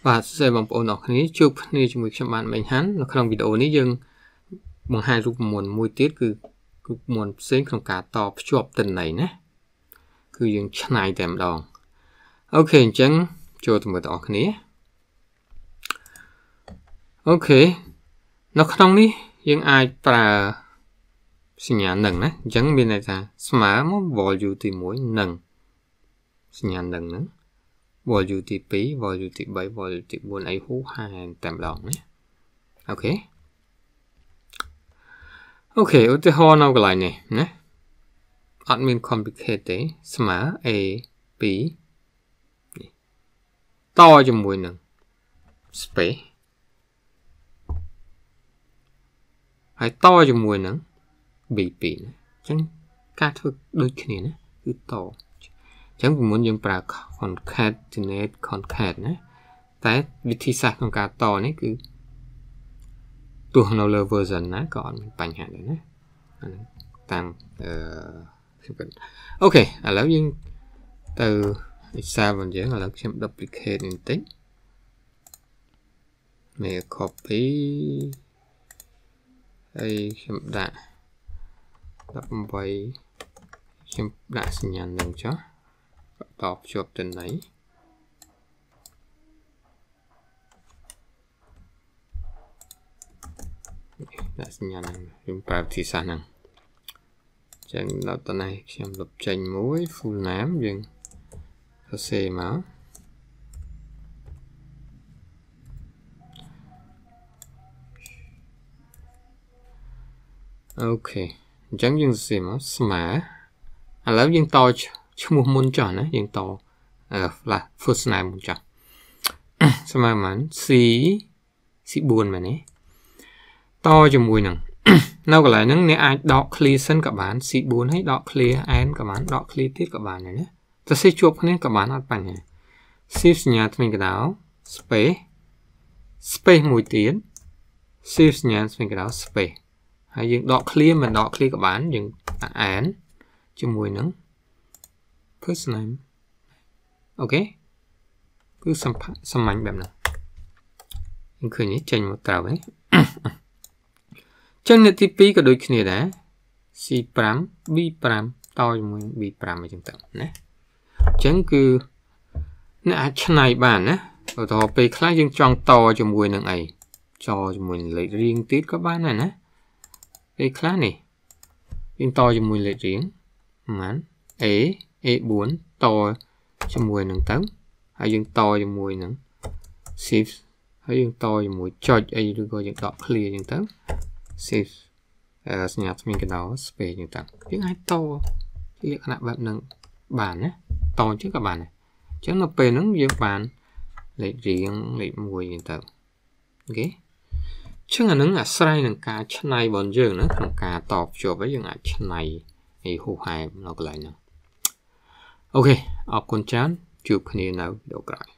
បាទសួស្តីបងប្អូនអរគ្នាជួបគ្នាជាមួយខ្ញុំបានមិញហាន់នៅក្នុងវីដេអូនេះយើងបង្ហាញរូបមន្តមួយទៀតគឺរូបមន្តផ្សេងក្នុងការតភ្ជាប់ទិន្នន័យណាគឺយើងឆ្នៃតែម្ដងអូខេអញ្ចឹងចូលទៅមើលបងប្អូនគ្នាអូខេនៅក្នុងនេះយើងអាចប្រើសញ្ញានឹងណាអញ្ចឹងមានន័យថាស្មើមក value ទី1នឹងសញ្ញានឹងហ្នឹងvalue ទី2 value ទី3 value ទី4អីហូហានតែម្ដងណាអូខេឧទាហរណ៍នៅកន្លែងនេះណាអត់មាន complicate ទេស្មើ a 2នេះតជាមួយនឹង space ហើយតជាមួយនឹង b2 ណាអញ្ចឹងការធ្វើដូចគ្នាណាគឺតអញ្ចឹងពីមុនយើងប្រើ concatenate concat ណាតែវិធីសាស្ត្រក្នុងការតនេះគឺទោះនៅលើ version ណាក៏អត់មានបញ្ហាដែរណាអានេះតាមអូខេឥឡូវយើងទៅ Excel របស់យើងឥឡូវខ្ញុំ duplicate បន្តិច make copy ហើយខ្ញុំដាក់18ខ្ញុំដាក់សញ្ញានឹងចុះតភ្ជាប់ទិន្នន័យដាក់សញ្ញានឹងខ្ញុំប្រើវិធីសាស្ត្រហ្នឹងអញ្ចឹងដល់តនេះខ្ញុំលុបចេញមួយ full name យើងសរសេរមកអូខេអញ្ចឹងយើងសរសេរមកស្មើឥឡូវយើងតឈ្មោះមុនចុះណាយើងតfirst name មុនចុះស្មើមិន C4 មែនទេតជាមួយនឹងនៅកន្លែងហ្នឹងអ្នកអាចដក clear សិនក៏បាន C4 ហើយដក clear n ក៏បានដក clear ទៀតក៏បានដែរណាតែសេជួបគ្នាក៏បានអត់បញ្ហា shift សញ្ញាថ្មីកដោ space មួយទៀត shift សញ្ញាថ្មីកដោ space ហើយយើងដក clear មិនដក clear ក៏បានយើងដាក់ n ជាមួយនឹង first name អូខេគឺសាមញ្ញបែបហ្នឹងយើងឃើញនេះចេញមកត្រូវហ្នឹងចឹងនៅទី2ក៏ដូចគ្នាដែរ C5 B5 តជាមួយ B5 អញ្ចឹងទៅណាអញ្ចឹងគឺអ្នកអាចឆ្នៃបានណាឧទាហរណ៍ពេលខ្លះយើងចង់តជាមួយនឹងអីជាមួយលេខរៀងទៀតក៏បានដែរណាពេលខ្លះនេះយើងតជាមួយលេខរៀងប្រហែល A4 តជាមួយនឹងទៅហើយយើងតជាមួយនឹង shift ហើយយើងតជាមួយចុចអីឬក៏យើងដក clear អញ្ចឹងទៅ shift សញ្ញាថ្មីកដោ space អញ្ចឹងទៅយើងអាចតលក្ខណៈបែបហ្នឹងបានណាតអញ្ចឹងក៏បានដែរអញ្ចឹងនៅពេលហ្នឹងយើងបានលេខរៀងលេខ1អញ្ចឹងទៅអូខេអញ្ចឹងអាហ្នឹងអាស្រ័យនឹងការឆ្នៃរបស់យើងណាក្នុងការតភ្ជាប់ហើយយើងអាចឆ្នៃឲ្យហូរហែនៅកន្លែងហ្នឹងអូខេអរគុណច្រើនជួបគ្នានៅវីដេអូក្រោយ